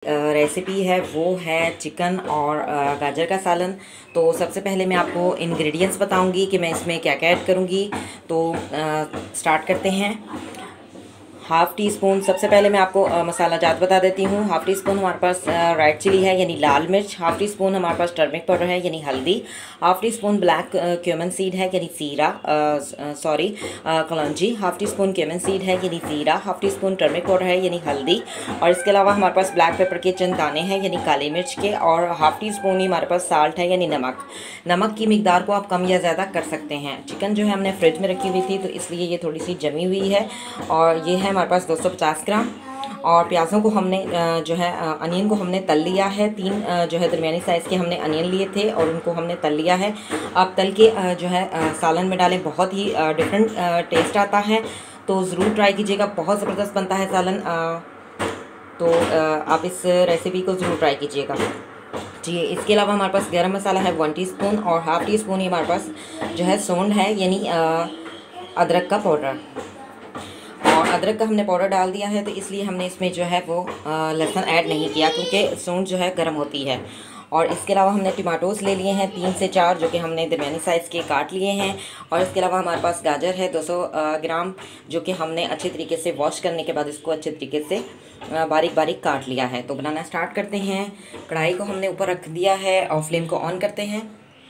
Recipe है वो है चिकन और गाजर का सालन। तो सबसे पहले मैं आपको इंग्रेडिएंट्स बताऊंगी कि मैं इसमें क्या क्या ऐड करूंगी। तो स्टार्ट करते हैं। हाफ़ टी स्पून, सबसे पहले मैं आपको मसाला जात बता देती हूँ। हाफ़ टी स्पून हमारे पास रेड चिली है यानी लाल मिर्च। हाफ़ टी स्पून हमारे पास टर्मरिक पाउडर है यानी हल्दी। Half teaspoon black cumin seed है यानी जीरा, सॉरी कलौंजी। Half teaspoon cumin seed है यानी जीरा। Half teaspoon turmeric powder है यानी हल्दी। और इसके अलावा हमारे पास ब्लैक पेपर के चंद दाने हैं यानी काली मिर्च के। और हाफ़ टी स्पून ही हमारे पास साल्ट है यानी नमक। नमक की मिकदार को आप कम या ज़्यादा कर सकते हैं। चिकन जो है हमने फ्रिज में रखी हुई थी तो इसलिए ये थोड़ी सी जमी हुई है। और ये है हमारे पास 250 ग्राम। और प्याज़ों को हमने जो है अनियन को हमने तल लिया है। 3 जो है दरमियानी साइज़ के हमने अनियन लिए थे और उनको हमने तल लिया है। आप तल के जो है सालन में डालें, बहुत ही डिफरेंट टेस्ट आता है। तो ज़रूर ट्राई कीजिएगा, बहुत ज़बरदस्त बनता है सालन। तो आप इस रेसिपी को ज़रूर ट्राई कीजिएगा जी। इसके अलावा हमारे पास गरम मसाला है 1 टीस्पून और हाफ़ टी स्पून ही हमारे पास जो है सोंड है यानी अदरक का पाउडर। और अदरक का हमने पाउडर डाल दिया है तो इसलिए हमने इसमें जो है वो लहसुन ऐड नहीं किया क्योंकि सूंड जो है गर्म होती है। और इसके अलावा हमने टमाटोज़ ले लिए हैं 3 से 4 जो कि हमने दरमियानी साइज़ के काट लिए हैं। और इसके अलावा हमारे पास गाजर है 200 ग्राम जो कि हमने अच्छे तरीके से वॉश करने के बाद इसको अच्छे तरीके से बारीक बारीक काट लिया है। तो बनाना स्टार्ट करते हैं। कढ़ाई को हमने ऊपर रख दिया है और फ्लेम को ऑन करते हैं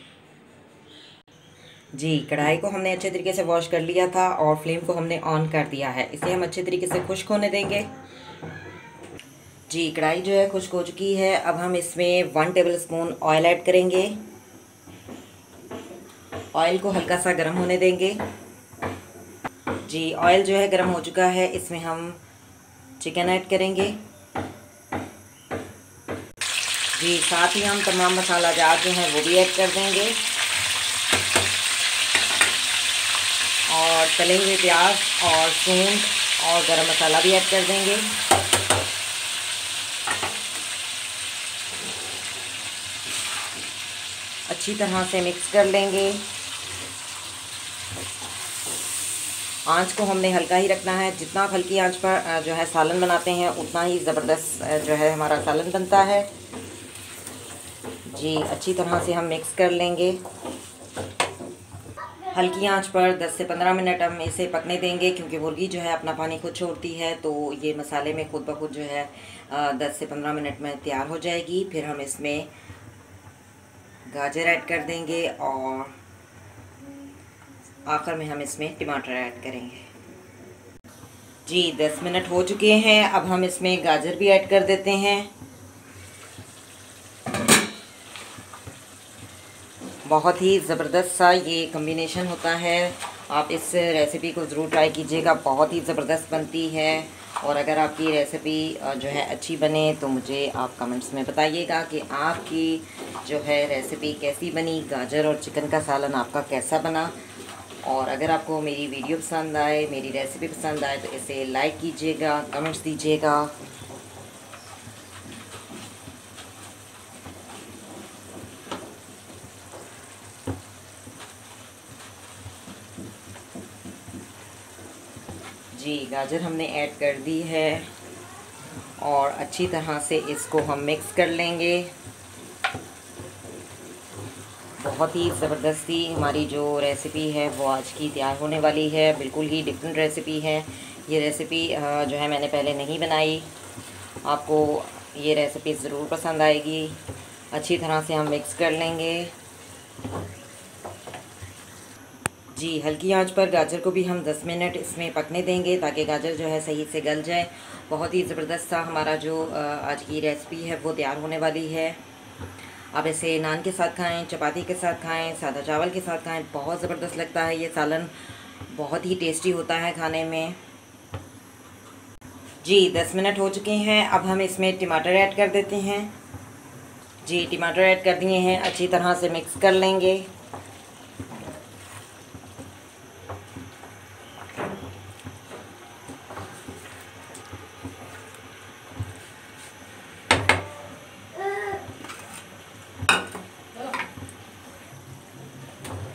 जी। कढ़ाई को हमने अच्छे तरीके से वॉश कर लिया था और फ्लेम को हमने ऑन कर दिया है। इसे हम अच्छे तरीके से खुश्क होने देंगे जी। कढ़ाई जो है खुश्क हो चुकी है। अब हम इसमें 1 टेबल स्पून ऑयल ऐड करेंगे। ऑयल को हल्का सा गर्म होने देंगे जी। ऑयल जो है गर्म हो चुका है, इसमें हम चिकन ऐड करेंगे जी। साथ ही हम तमाम मसाला जार जो हैं वो भी ऐड कर देंगे और तले हुए प्याज और सूंड और गरम मसाला भी ऐड कर देंगे। अच्छी तरह से मिक्स कर लेंगे। आंच को हमने हल्का ही रखना है। जितना आप हल्की आंच पर जो है सालन बनाते हैं उतना ही ज़बरदस्त जो है हमारा सालन बनता है जी। अच्छी तरह से हम मिक्स कर लेंगे। हल्की आंच पर 10 से 15 मिनट हम इसे पकने देंगे क्योंकि मुर्गी जो है अपना पानी खुद छोड़ती है। तो ये मसाले में खुद ब खुद जो है 10 से 15 मिनट में तैयार हो जाएगी। फिर हम इसमें गाजर ऐड कर देंगे और आखिर में हम इसमें टमाटर ऐड करेंगे जी। 10 मिनट हो चुके हैं। अब हम इसमें गाजर भी ऐड कर देते हैं। बहुत ही ज़बरदस्त सा ये कॉम्बिनेशन होता है। आप इस रेसिपी को ज़रूर ट्राई कीजिएगा, बहुत ही ज़बरदस्त बनती है। और अगर आपकी रेसिपी जो है अच्छी बने तो मुझे आप कमेंट्स में बताइएगा कि आपकी जो है रेसिपी कैसी बनी। गाजर और चिकन का सालन आपका कैसा बना। और अगर आपको मेरी वीडियो पसंद आए, मेरी रेसिपी पसंद आए तो इसे लाइक कीजिएगा, कमेंट्स दीजिएगा। जी, गाजर हमने ऐड कर दी है और अच्छी तरह से इसको हम मिक्स कर लेंगे। बहुत ही ज़बरदस्ती हमारी जो रेसिपी है वो आज की तैयार होने वाली है। बिल्कुल ही डिफरेंट रेसिपी है ये रेसिपी जो है मैंने पहले नहीं बनाई। आपको ये रेसिपी ज़रूर पसंद आएगी। अच्छी तरह से हम मिक्स कर लेंगे जी। हल्की आंच पर गाजर को भी हम 10 मिनट इसमें पकने देंगे ताकि गाजर जो है सही से गल जाए। बहुत ही ज़बरदस्त सा हमारा जो आज की रेसिपी है वो तैयार होने वाली है। आप इसे नान के साथ खाएं, चपाती के साथ खाएं, सादा चावल के साथ खाएं, बहुत ज़बरदस्त लगता है ये सालन। बहुत ही टेस्टी होता है खाने में जी। 10 मिनट हो चुके हैं। अब हम इसमें टमाटर ऐड कर देते हैं जी। टमाटर ऐड कर दिए हैं, अच्छी तरह से मिक्स कर लेंगे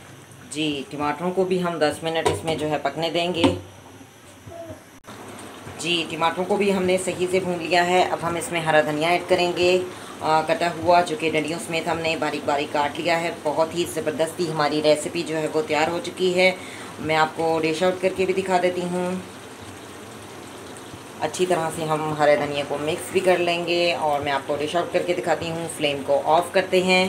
जी। टमाटरों को भी हम 10 मिनट इसमें जो है पकने देंगे जी, टमाटरों को भी हमने सही से भून लिया है। अब हम इसमें हरा धनिया ऐड करेंगे, कटा हुआ, जो कि डंडियों समेत हमने बारीक बारीक काट लिया है। बहुत ही ज़बरदस्ती हमारी रेसिपी जो है वो तैयार हो चुकी है। मैं आपको डिश आउट करके भी दिखा देती हूँ। अच्छी तरह से हम हरे धनिया को मिक्स भी कर लेंगे और मैं आपको डिश आउट करके दिखाती हूँ। फ्लेम को ऑफ करते हैं।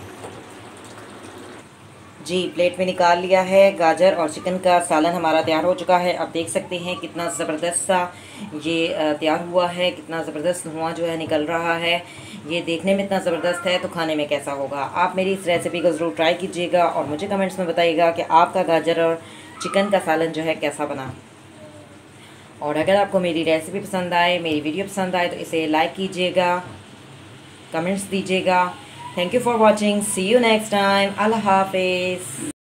जी, प्लेट में निकाल लिया है। गाजर और चिकन का सालन हमारा तैयार हो चुका है। आप देख सकते हैं कितना ज़बरदस्त सा ये तैयार हुआ है, कितना ज़बरदस्त धुआं जो है निकल रहा है। ये देखने में इतना ज़बरदस्त है तो खाने में कैसा होगा। आप मेरी इस रेसिपी को ज़रूर ट्राई कीजिएगा और मुझे कमेंट्स में बताइएगा कि आपका गाजर और चिकन का सालन जो है कैसा बना। और अगर आपको मेरी रेसिपी पसंद आए, मेरी वीडियो पसंद आए तो इसे लाइक कीजिएगा, कमेंट्स दीजिएगा। Thank you for watching. See you next time. अल्लाह हाफिज़।